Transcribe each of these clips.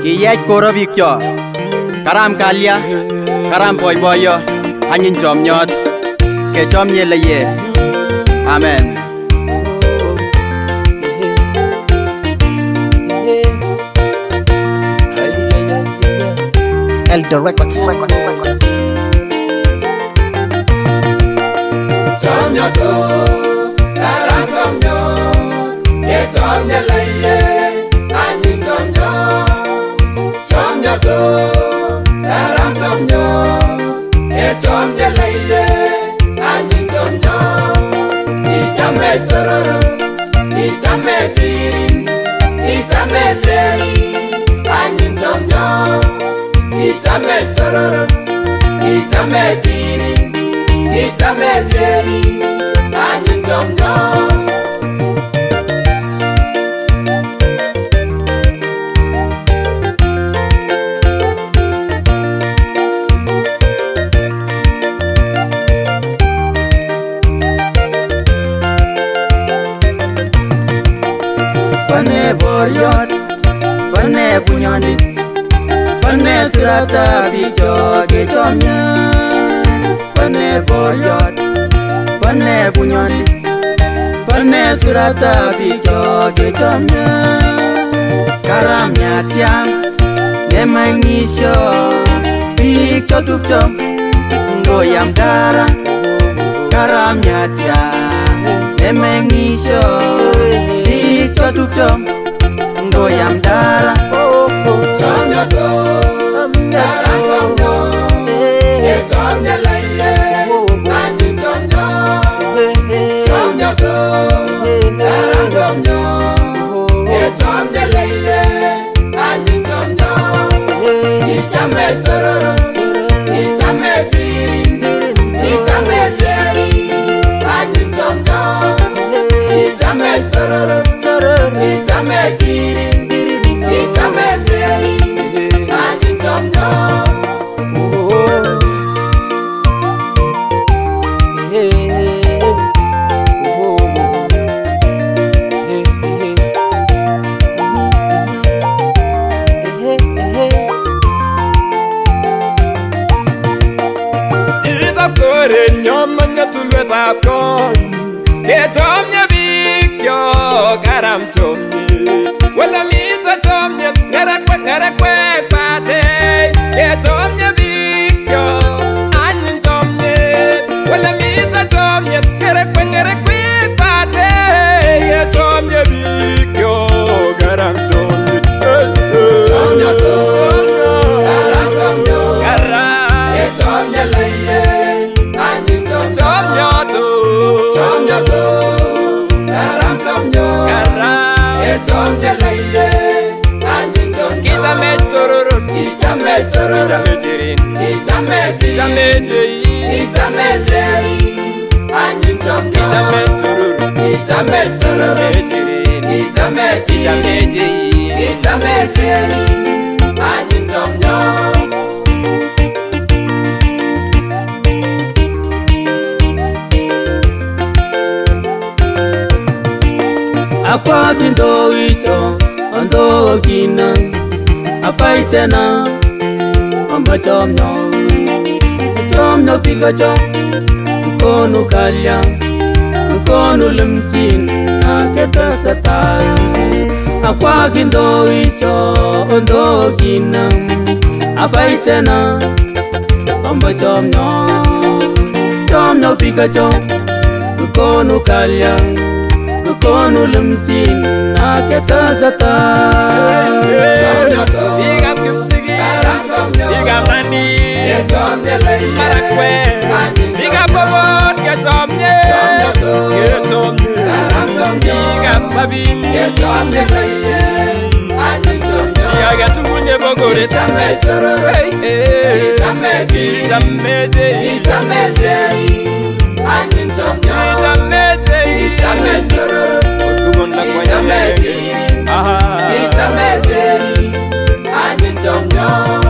Kiyech koro bikyok. Karam kalya, karam boiboiyo, anyiny chomyot, kechomye leye. Amen. ELDO Records. Chomyot, karam chomyot, kechomye leye, anyiny chomyot. Chomyot, karam chomyot, kechomye leye, anyiny chomyot. Ichame tororo, ichame tirin, ichame teri, anyiny chomyot. Ichame tororo, ichame tirin, ichame teri, anyiny chomyot. Pane boryot, pane bunyondit, pane surata bikyo kechomye. Pane boryot, pane bunyondit, pane surata bikyo kechomye. Karam nyatyam, nemang'isyo, bikyo tupcho, ngoyam dara. Karam nyatyam, nemang'isyo, bikyo tupcho, ngoyam dara. Chomyot, karam chomyot, kechomye leye, anyiny chomyot. Chomyot, karam chomyot, kechomye leye, anyiny chomyot. Ichame tororo, ichame tirin, ichame teri, anyiny chomyot. Ichame tororo, ichame tirin, ichame teri, anyiny chomyot. Chitap korenyon manya tulwetab kony, kechomye bikyok karam chomyet. Wala mito chomyet, ng'erekwek batei, kechomye bikyok anyiny chomyet. Wala mito chomyet, ng'erekwek batei, kechomye bikyok karam chomyet. Chomyot, karam chomyot, kechomye leye, anyiny chomyot. Chomyot, karam chomyot, kechomye leye, anyiny chomyot. Ichame tororo, Ichame tororo, ichame tirin, ichame ichame tirin, teri, ichame teri, anyiny chomyot. ichame tororo, Ichame tororo, ichame tirin, ichame tirin, ichame teri, anyiny chomyot. Akwa kindo ito, ando kina, apaitena, amba chomyo, chomyo pikacho, kono kalya, kono limtin, aketa satal. Akwa kindo ito, ando kina, apaitena, amba chomyo, chomyo pikacho, kono kalya. Kono limtin aketa zata. Chomyot, Igam KIPSOI, karam chomyot, igam nani, kechomye leye, MARAKWET, anyiny igam chomyot. Sabaot, kechomye, Chomyot, kechomye, karam chomyot, igam sabin, kechomye leye, anyiny chomyot. tiaga tugunye bogoret, Ichame tororo, ichame tirin, ichame teri, ichame teri, anyiny chomyot. ichame teri, Ichame tororo, otugonda kwa ichame nyenge, tirin, aha, ichame teri, anyiny chomyot.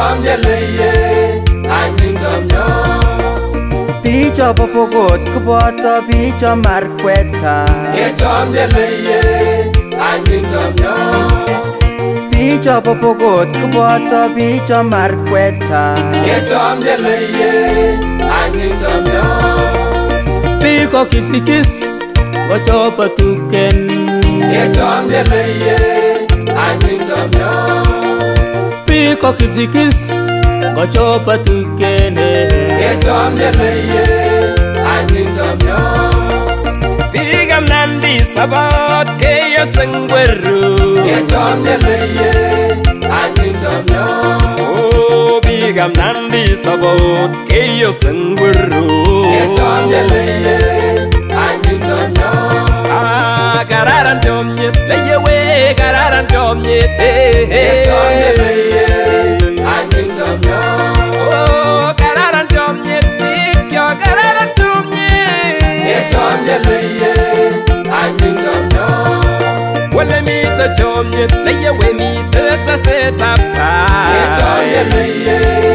Mbele Anyin CHOMYOT Picho Pokot Koboto Picho MARAKWET Mbele Anyin CHOMYOT Picho Pokot Koboto Picho MARAKWET Mbele Anyin CHOMYOT Piko kipsikis Gocho patuken Mbele Anyin CHOMYOT Piko kipsikis Gocho patuken Mbele Anyin CHOMYOT Bigam nandi Sabaot KEIYO sengweru Mbele Anyin CHOMYOT Oh bigam nandi Sabaot KEIYO sengweru Mbele Anyin CHOMYOT Ah kararan CHOMYOT leyewe kararan CHOMYOT Mbele Anyin CHOMYOT Oh kararan CHOMYOT bigyo kararan CHOMYOT Mbele Anyin CHOMYOT Wale mita CHOMYOT leyewe mita ta setapta Mbele